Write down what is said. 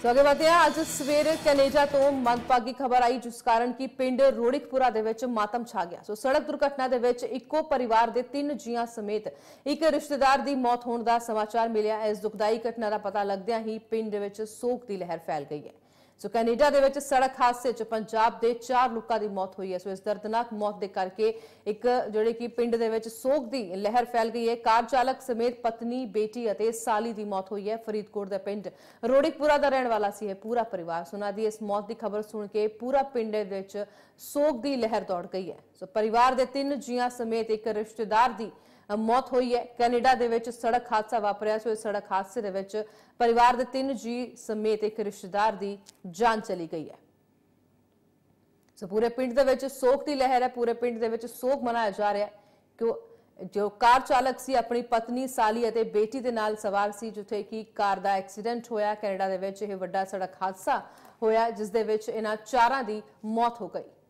ਸੋ ਅੱਗੇ ਵਧਦੇ ਹਾਂ। ਅੱਜ ਸਵੇਰੇ ਕੈਨੇਡਾ ਤੋਂ ਮੰਦਭਾਗੀ ਖਬਰ ਆਈ ਜਿਸ ਕਾਰਨ ਕਿ ਪਿੰਡ ਰੋੜਕਪੁਰਾ ਦੇ ਵਿੱਚ ਮਾਤਮ ਛਾ ਗਿਆ। ਸੋ ਸੜਕ ਦੁਰਘਟਨਾ ਦੇ ਵਿੱਚ ਇੱਕੋ ਪਰਿਵਾਰ ਦੇ 3 ਜੀਆਂ ਸਮੇਤ ਇੱਕ ਰਿਸ਼ਤੇਦਾਰ ਦੀ ਮੌਤ ਹੋਣ ਦਾ ਸਮਾਚਾਰ ਮਿਲਿਆ। ਇਸ ਦੁਖਦਾਈ ਘਟਨਾ ਦਾ ਪਤਾ ਲੱਗਦਿਆਂ ਹੀ ਪਿੰਡ ਦੇ ਵਿੱਚ ਸੋਗ ਦੀ ਲਹਿਰ ਫੈਲ ਗਈ ਹੈ। ਸੋ ਕੈਨੇਡਾ ਦੇ ਵਿੱਚ ਸੜਕ ਹਾਦਸੇ 'ਚ ਪੰਜਾਬ ਦੇ 4 ਲੋਕਾਂ ਦੀ ਮੌਤ ਹੋਈ ਹੈ। ਸੋ ਇਸ ਦਰਦਨਾਕ ਮੌਤ ਦੇ ਕਰਕੇ ਇੱਕ ਜਿਹੜੇ ਕਿ ਪਿੰਡ ਦੇ ਵਿੱਚ ਸੋਗ ਦੀ ਲਹਿਰ ਫੈਲ ਗਈ ਹੈ। ਕਾਰ ਚਾਲਕ ਸਮੇਤ ਪਤਨੀ, ਬੇਟੀ ਅਤੇ ਸਾਲੀ ਦੀ ਮੌਤ ਹੋਈ ਹੈ। ਫਰੀਦਕੋਟ ਦੇ ਪਿੰਡ ਰੋੜਕਪੁਰਾ ਦਾ ਰਹਿਣ ਵਾਲਾ ਸੀ ਇਹ ਪੂਰਾ ਪਰਿਵਾਰ। ਸੋ ਉਹਨਾਂ ਦੀ ਇਸ ਮੌਤ ਦੀ ਖਬਰ ਸੁਣ ਕੇ ਪੂਰਾ ਪਿੰਡ ਦੇ ਵਿੱਚ ਸੋਗ ਦੀ ਲਹਿਰ ਦੌੜ ਗਈ ਹੈ। ਸੋ ਪਰਿਵਾਰ ਦੇ 3 ਜੀਆਂ ਸਮੇਤ ਇੱਕ ਰਿਸ਼ਤੇਦਾਰ ਦੀ मौत हुई है। कैनेडा दे विच सड़क हादसा वापरिया। सो इस सड़क हादसे दे विच परिवार दे 3 जी समेत एक रिश्तेदार दी जान चली गई है। सो पूरे पिंड दे विच सोग दी लहर है। पूरे पिंड दे विच सोग मनाया जा रहा है कि जो कार चालक सी अपनी पत्नी, साली अते बेटी दे नाल सवार सी जिथे कि कार दा एक्सीडेंट होया। कैनेडा दे विच यह वड्डा सड़क हादसा होया जिस दे विच इन्हां 4 दी मौत हो गई।